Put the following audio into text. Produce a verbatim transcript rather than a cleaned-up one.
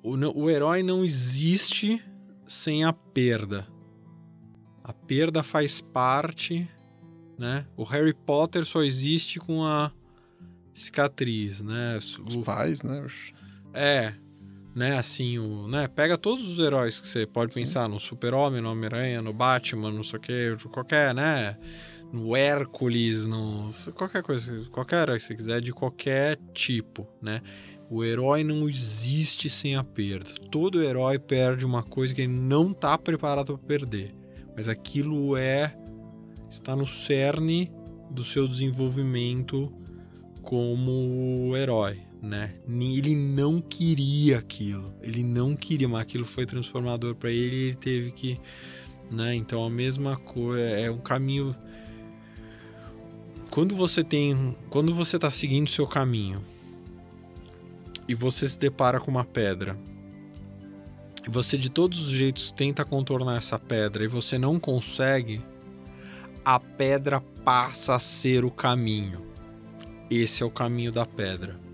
o, o herói não existe sem a perda. A perda faz parte, né? O Harry Potter só existe com a cicatriz, né? Os o, pais, né? É, né? Assim, o, né? Pega todos os heróis que você pode Sim. pensar, no Super-Homem, no Homem-Aranha, no Batman, não sei o que, qualquer, né? No Hércules, no qualquer coisa, qualquer herói que você quiser, de qualquer tipo, né? O herói não existe sem a perda. Todo herói perde uma coisa que ele não tá preparado para perder. Mas aquilo é está no cerne do seu desenvolvimento como herói, né? Ele não queria aquilo. Ele não queria, mas aquilo foi transformador para ele e ele teve que, né? Então a mesma coisa, é um caminho. Quando você tem, quando você tá seguindo o seu caminho e você se depara com uma pedra, e você de todos os jeitos tenta contornar essa pedra e você não consegue, a pedra passa a ser o caminho. Esse é o caminho da pedra.